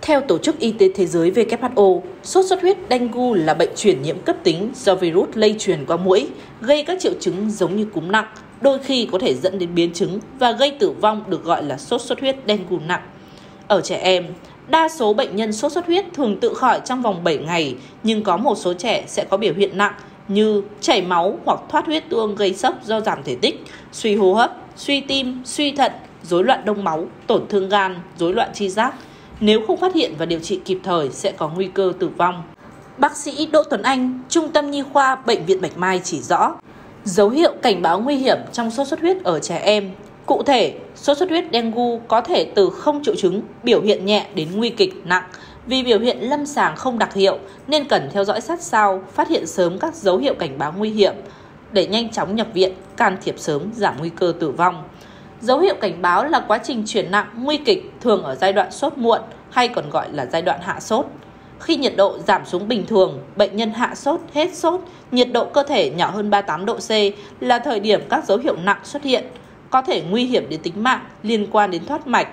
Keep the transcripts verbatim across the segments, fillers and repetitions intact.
Theo Tổ chức Y tế Thế giới W H O, sốt xuất huyết dengue là bệnh truyền nhiễm cấp tính do virus lây truyền qua muỗi, gây các triệu chứng giống như cúm nặng, đôi khi có thể dẫn đến biến chứng và gây tử vong, được gọi là sốt xuất huyết dengue nặng. Ở trẻ em, đa số bệnh nhân sốt xuất huyết thường tự khỏi trong vòng bảy ngày, nhưng có một số trẻ sẽ có biểu hiện nặng như chảy máu hoặc thoát huyết tương gây sốc do giảm thể tích, suy hô hấp, suy tim, suy thận, rối loạn đông máu, tổn thương gan, rối loạn tri giác. Nếu không phát hiện và điều trị kịp thời sẽ có nguy cơ tử vong. Bác sĩ Đỗ Tuấn Anh, Trung tâm Nhi khoa Bệnh viện Bạch Mai chỉ rõ dấu hiệu cảnh báo nguy hiểm trong sốt xuất huyết ở trẻ em. Cụ thể, sốt xuất huyết dengue có thể từ không triệu chứng, biểu hiện nhẹ đến nguy kịch nặng. Vì biểu hiện lâm sàng không đặc hiệu nên cần theo dõi sát sao, phát hiện sớm các dấu hiệu cảnh báo nguy hiểm để nhanh chóng nhập viện, can thiệp sớm, giảm nguy cơ tử vong. Dấu hiệu cảnh báo là quá trình chuyển nặng, nguy kịch, thường ở giai đoạn sốt muộn hay còn gọi là giai đoạn hạ sốt. Khi nhiệt độ giảm xuống bình thường, bệnh nhân hạ sốt, hết sốt, nhiệt độ cơ thể nhỏ hơn ba mươi tám độ C là thời điểm các dấu hiệu nặng xuất hiện, có thể nguy hiểm đến tính mạng, liên quan đến thoát mạch.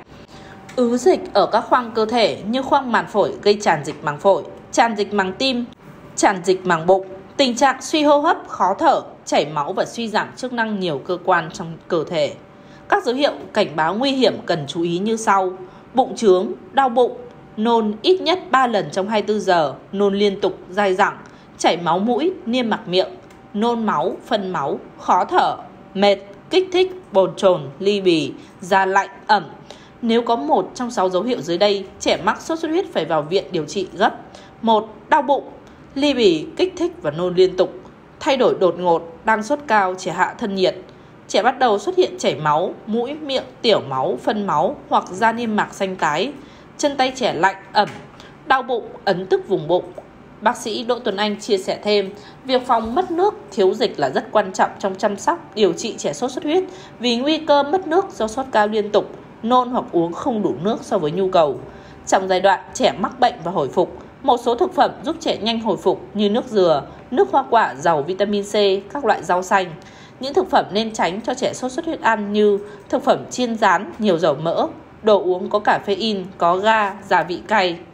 Ứ dịch ở các khoang cơ thể như khoang màng phổi gây tràn dịch màng phổi, tràn dịch màng tim, tràn dịch màng bụng, tình trạng suy hô hấp, khó thở, chảy máu và suy giảm chức năng nhiều cơ quan trong cơ thể. Các dấu hiệu cảnh báo nguy hiểm cần chú ý như sau: bụng trướng, đau bụng, nôn ít nhất ba lần trong hai mươi tư giờ, nôn liên tục, dai dẳng, chảy máu mũi, niêm mạc miệng, nôn máu, phân máu, khó thở, mệt, kích thích, bồn chồn, ly bì, da lạnh, ẩm. Nếu có một trong sáu dấu hiệu dưới đây, trẻ mắc sốt xuất huyết phải vào viện điều trị gấp. một. Đau bụng, ly bì, kích thích và nôn liên tục, thay đổi đột ngột, đang sốt cao, trẻ hạ thân nhiệt. Trẻ bắt đầu xuất hiện chảy máu, mũi, miệng, tiểu máu, phân máu hoặc da niêm mạc xanh tái. Chân tay trẻ lạnh, ẩm, đau bụng, ấn tức vùng bụng. Bác sĩ Đỗ Tuấn Anh chia sẻ thêm, việc phòng mất nước, thiếu dịch là rất quan trọng trong chăm sóc, điều trị trẻ sốt xuất huyết vì nguy cơ mất nước do sốt cao liên tục, nôn hoặc uống không đủ nước so với nhu cầu. Trong giai đoạn trẻ mắc bệnh và hồi phục, một số thực phẩm giúp trẻ nhanh hồi phục như nước dừa, nước hoa quả giàu vitamin C, các loại rau xanh. Những thực phẩm nên tránh cho trẻ sốt xuất huyết ăn như thực phẩm chiên rán, nhiều dầu mỡ, đồ uống có caffeine, có ga, gia vị cay.